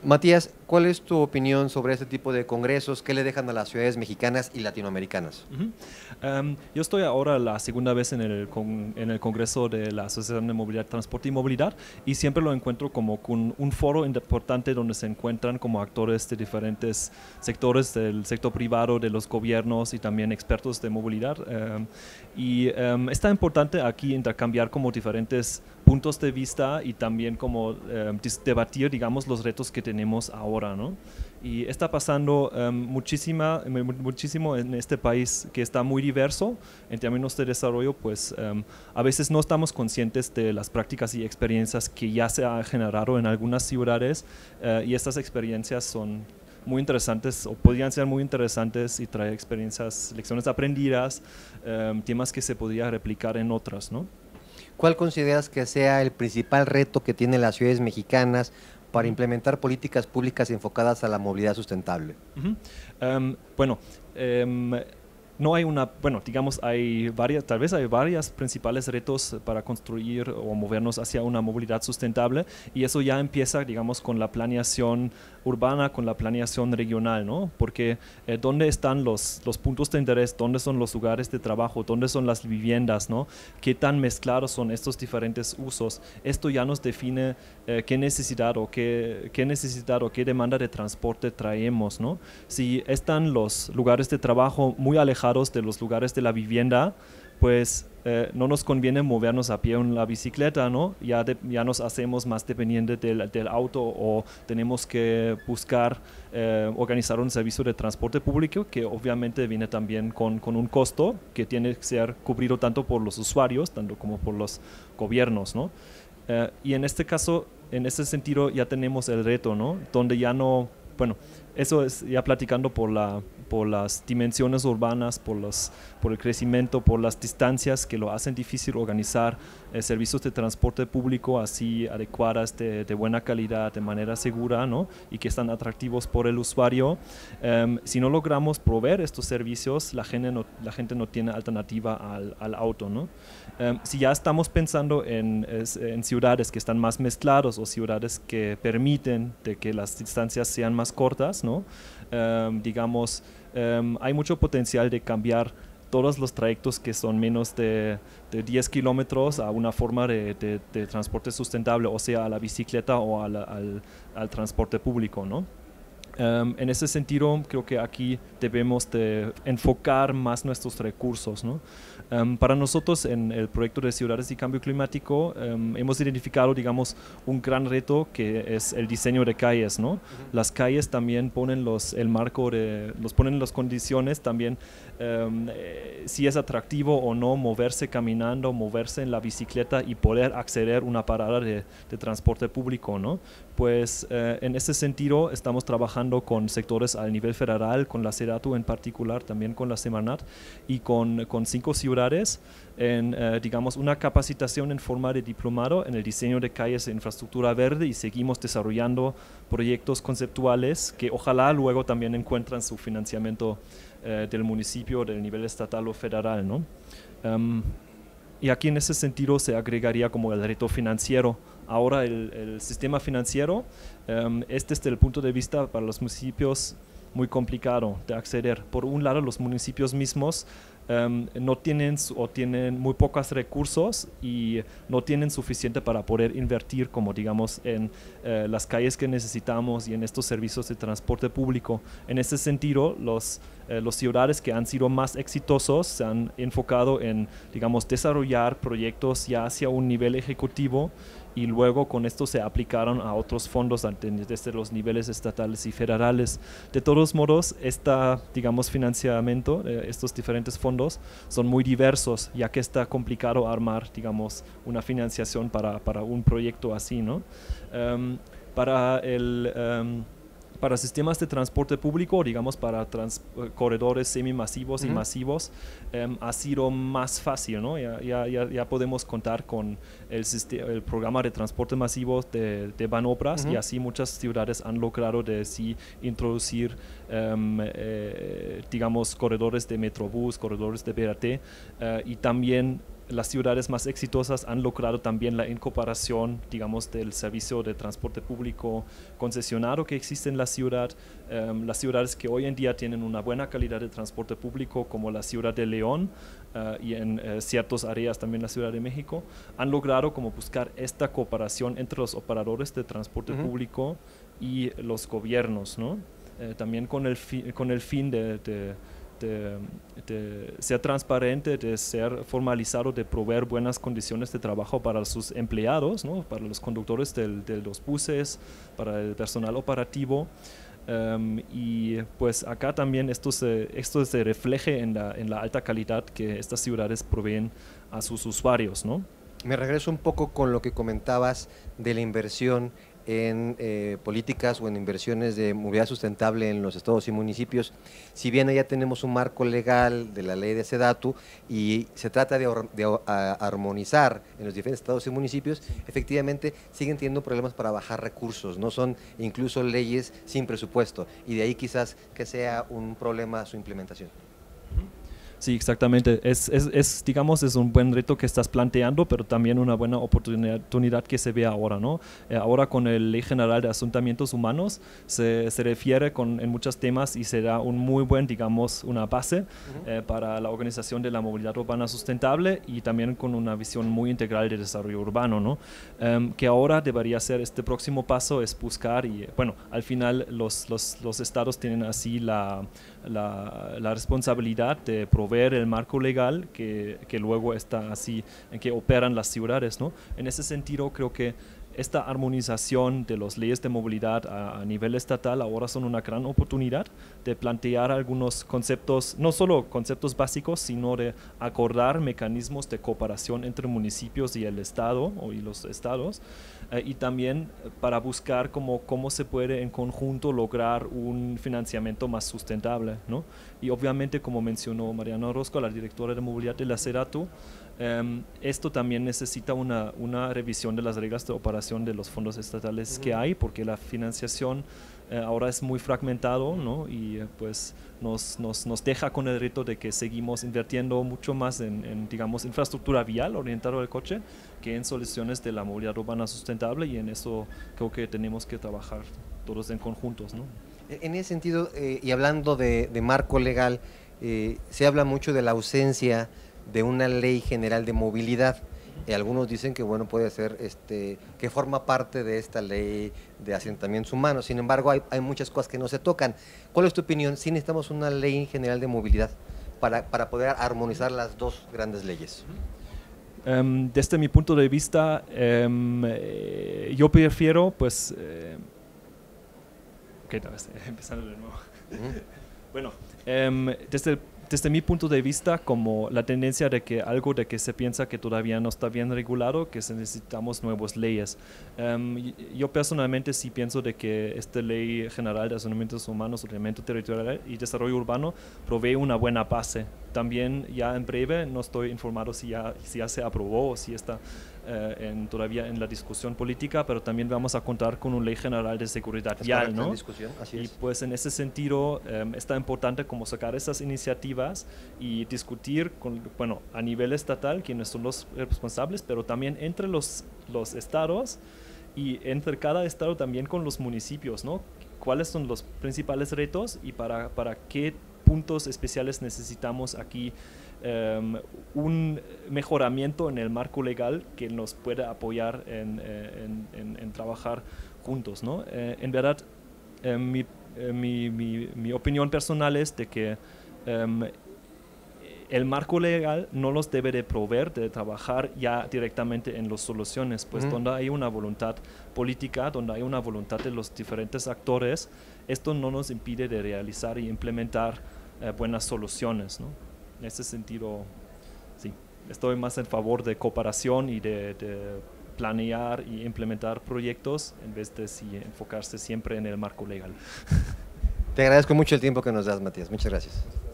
Matías, ¿cuál es tu opinión sobre este tipo de congresos? ¿Qué le dejan a las ciudades mexicanas y latinoamericanas? Yo estoy ahora la segunda vez en en el Congreso de la Asociación de Movilidad, Transporte y Movilidad, y siempre lo encuentro como un foro importante donde se encuentran como actores de diferentes sectores, del sector privado, de los gobiernos y también expertos de movilidad. Está importante aquí intercambiar como diferentes puntos de vista y también como debatir, digamos, los retos que tenemos ahora, ¿no? Y está pasando muchísimo en este país que está muy diverso en términos de desarrollo, pues a veces no estamos conscientes de las prácticas y experiencias que ya se han generado en algunas ciudades, y estas experiencias son muy interesantes o podrían ser muy interesantes y traer experiencias, lecciones aprendidas, temas que se podría replicar en otras, ¿no? ¿Cuál consideras que sea el principal reto que tienen las ciudades mexicanas para implementar políticas públicas enfocadas a la movilidad sustentable? Bueno, no hay bueno, digamos, tal vez hay varias principales retos para construir o movernos hacia una movilidad sustentable, y eso ya empieza, digamos, con la planeación urbana, con la planeación regional, ¿no? Porque ¿dónde están los puntos de interés? ¿Dónde son los lugares de trabajo? ¿Dónde son las viviendas, ¿no? ¿Qué tan mezclados son estos diferentes usos? Esto ya nos define qué necesidad o qué demanda de transporte traemos, ¿no? Si están los lugares de trabajo muy alejados de los lugares de la vivienda, pues no nos conviene movernos a pie en la bicicleta, ¿no? Ya nos hacemos más dependientes del auto, o tenemos que buscar organizar un servicio de transporte público que obviamente viene también con un costo que tiene que ser cubrido tanto por los usuarios, tanto como por los gobiernos, ¿no? Y en este caso, en ese sentido, ya tenemos el reto, ¿no? Donde ya no, bueno, eso es ya platicando por las dimensiones urbanas, por el crecimiento, por las distancias que lo hacen difícil organizar servicios de transporte público así adecuadas, de buena calidad, de manera segura, ¿no? Y que están atractivos por el usuario. Si no logramos proveer estos servicios, la gente no tiene alternativa al auto, ¿no? Si ya estamos pensando en ciudades que están más mezclados, o ciudades que permiten de que las distancias sean más cortas, ¿no? Digamos, hay mucho potencial de cambiar todos los trayectos que son menos de 10 kilómetros a una forma de transporte sustentable, o sea, a la bicicleta o al transporte público, ¿no? En ese sentido, creo que aquí debemos de enfocar más nuestros recursos, ¿no? Para nosotros, en el proyecto de Ciudades y Cambio Climático, hemos identificado, digamos, un gran reto que es el diseño de calles, ¿no? Las calles también ponen el marco, ponen las condiciones también, si es atractivo o no moverse caminando, moverse en la bicicleta y poder acceder a una parada de transporte público, ¿no? Pues en ese sentido estamos trabajando con sectores al nivel federal, con la SEDATU en particular, también con la Semarnat y con 5 ciudades en, digamos, una capacitación en forma de diplomado en el diseño de calles de infraestructura verde, y seguimos desarrollando proyectos conceptuales que ojalá luego también encuentran su financiamiento del municipio, del nivel estatal o federal, ¿no? Y aquí en ese sentido se agregaría como el reto financiero. Ahora el sistema financiero es desde el punto de vista para los municipios muy complicado de acceder. Por un lado, los municipios mismos no tienen o tienen muy pocos recursos y no tienen suficiente para poder invertir, como digamos, en las calles que necesitamos y en estos servicios de transporte público. En ese sentido, los ciudades que han sido más exitosos se han enfocado en, digamos, desarrollar proyectos ya hacia un nivel ejecutivo, y luego con esto se aplicaron a otros fondos desde los niveles estatales y federales. De todos modos, digamos, financiamiento, estos diferentes fondos son muy diversos, ya que está complicado armar, digamos, una financiación para un proyecto así, ¿no? Para para sistemas de transporte público, digamos, para corredores semimasivos y masivos, ha sido más fácil, ¿no? Ya podemos contar con el programa de transporte masivo de Banobras, y así muchas ciudades han logrado de sí introducir, digamos, corredores de Metrobús, corredores de BRT, y también las ciudades más exitosas han logrado también la incorporación, digamos, del servicio de transporte público concesionado que existe en la ciudad. Las ciudades que hoy en día tienen una buena calidad de transporte público, como la ciudad de León y en ciertas áreas también la Ciudad de México, han logrado como buscar esta cooperación entre los operadores de transporte público y los gobiernos, ¿no? También con el fin de ser transparente, de ser formalizado, de proveer buenas condiciones de trabajo para sus empleados, ¿no? Para los conductores de los buses, para el personal operativo. Y pues acá también esto se refleje en la alta calidad que estas ciudades proveen a sus usuarios, ¿no? Me regreso un poco con lo que comentabas de la inversión en políticas o en inversiones de movilidad sustentable en los estados y municipios. Si bien ya tenemos un marco legal de la ley de SEDATU y se trata de armonizar en los diferentes estados y municipios, efectivamente siguen teniendo problemas para bajar recursos, no son incluso leyes sin presupuesto, y de ahí quizás que sea un problema su implementación. Sí, exactamente. Digamos, es un buen reto que estás planteando, pero también una buena oportunidad que se ve ahora, ¿no? Ahora con la Ley General de Asentamientos Humanos se refiere en muchos temas y se da un muy buen, digamos, una base para la organización de la movilidad urbana sustentable y también con una visión muy integral de desarrollo urbano, ¿no? Que ahora debería ser este próximo paso, es buscar y, bueno, al final los estados tienen así la responsabilidad de proveer el marco legal que luego está así, en que operan las ciudades, ¿no? En ese sentido, creo que esta armonización de las leyes de movilidad a nivel estatal ahora son una gran oportunidad de plantear algunos conceptos, no solo conceptos básicos, sino de acordar mecanismos de cooperación entre municipios y el Estado y los estados, y también para buscar cómo se puede en conjunto lograr un financiamiento más sustentable, ¿no? Y obviamente, como mencionó Mariana Orozco, la directora de movilidad de la SEDATU, esto también necesita una revisión de las reglas de operación de los fondos estatales que hay, porque la financiación ahora es muy fragmentado, ¿no? Y pues nos deja con el reto de que seguimos invirtiendo mucho más en digamos, infraestructura vial orientada al coche que en soluciones de la movilidad urbana sustentable, y en eso creo que tenemos que trabajar todos en conjuntos, ¿no? En ese sentido, y hablando de marco legal, se habla mucho de la ausencia de una ley general de movilidad. Algunos dicen que bueno, puede ser que forma parte de esta ley de asentamientos humanos. Sin embargo, hay muchas cosas que no se tocan. ¿Cuál es tu opinión? ¿Sí necesitamos una ley general de movilidad para poder armonizar las dos grandes leyes? Desde mi punto de vista, yo prefiero, pues, empezando de nuevo. Bueno, desde mi punto de vista, como la tendencia de que se piensa que todavía no está bien regulado, que necesitamos nuevas leyes. Yo personalmente sí pienso de que esta Ley General de Asentamientos Humanos, Ordenamiento Territorial y Desarrollo Urbano provee una buena base. También ya en breve, no estoy informado si ya se aprobó o si está todavía en la discusión política, pero también vamos a contar con una Ley General de Seguridad Vial, ¿no? Y pues en ese sentido está importante como sacar esas iniciativas y discutir a nivel estatal quiénes son los responsables, pero también entre los estados y entre cada estado también con los municipios, ¿no? ¿Cuáles son los principales retos y para qué puntos especiales necesitamos aquí un mejoramiento en el marco legal que nos pueda apoyar en trabajar juntos, ¿no? En verdad, mi opinión personal es de que el marco legal no los debe de proveer de trabajar ya directamente en las soluciones, pues donde hay una voluntad política, donde hay una voluntad de los diferentes actores, esto no nos impide de realizar y implementar buenas soluciones, ¿no? En ese sentido, sí, estoy más en favor de cooperación y de planear y implementar proyectos en vez de enfocarse siempre en el marco legal. Te agradezco mucho el tiempo que nos das, Matías. Muchas gracias.